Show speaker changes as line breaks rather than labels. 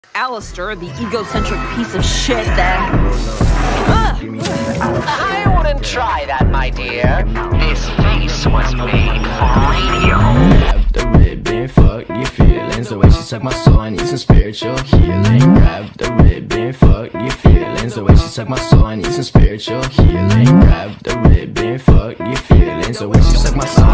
Alastor, the egocentric piece of shit that...
I wouldn't try that, my dear. This face was made for radio.
Grab the ribbon, fuck your feelings. The way she sucked my soul, I need some spiritual healing. Grab the ribbon, fuck your feelings. The way she sucked my soul, I need some spiritual healing. Grab the ribbon, fuck your feelings. The way she sucked my soul,